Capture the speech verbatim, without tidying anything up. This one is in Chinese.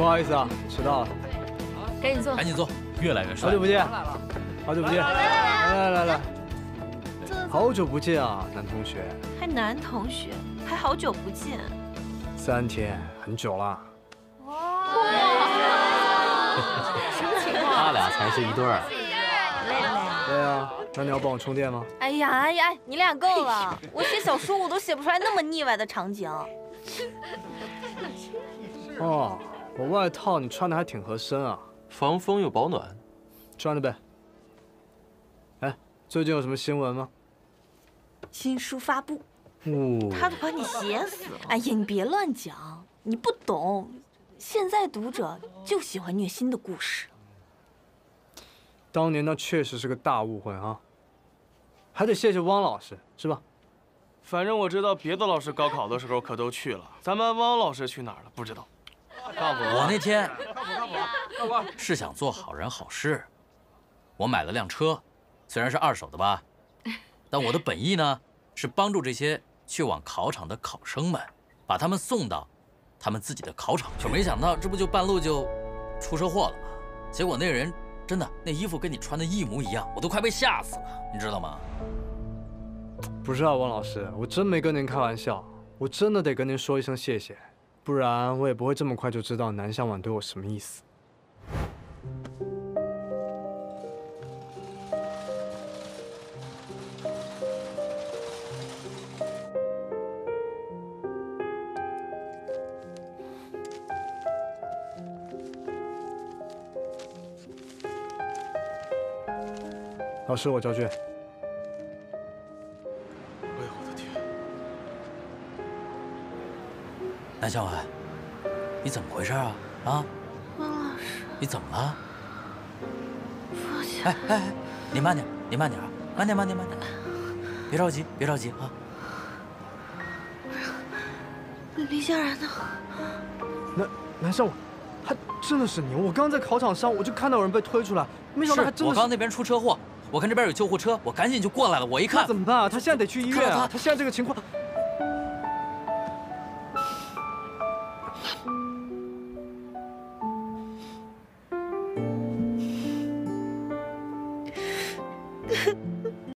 好意思啊，迟到了。 赶紧坐， 赶紧坐，越来越帅。 好久不见，好久不见，来来来来，好久不见啊，男同学。 还男同学，还好久不见。 三天，很久了。 什么情况？ 他俩才是一对儿。 累不累？ 对啊，那你要帮我充电吗？ 哎呀哎呀，你俩够了！我写小说我都写不出来那么腻歪的场景。 哦，我外套你穿的还挺合身啊， 防风又保暖， 穿着呗。哎，最近有什么新闻吗？ 新书发布， 哦， 他都把你写死了。哎呀，你别乱讲，你不懂。现在读者就喜欢虐心的故事。 当年那确实是个大误会啊，还得谢谢汪老师，是吧？ 反正我知道别的老师高考的时候可都去了，咱们汪老师去哪儿了？不知道。 我那天是想做好人好事，我买了辆车，虽然是二手的吧，但我的本意呢是帮助这些去往考场的考生们，把他们送到他们自己的考场。可没想到这不就半路就出车祸了吗？结果那人真的那衣服跟你穿的一模一样，我都快被吓死了，你知道吗？ 不是啊，汪老师，我真没跟您开玩笑，我真的得跟您说一声谢谢，不然我也不会这么快就知道南向晚对我什么意思。老师，我交卷。 哎呦我的天！ 南向晚，你怎么回事啊？啊， 汪老师， 你怎么了？ 放下。 哎哎哎，你慢点，你慢点啊，慢点慢点慢点，别着急，别着急啊。 李佳然呢？ 南南向晚，还真的是你！我刚在考场上我就看到有人被推出来，没想到还真的是。 我刚那边出车祸。我看这边有救护车，我赶紧就过来了。我一看那怎么办啊？他现在得去医院啊！他现在这个情况，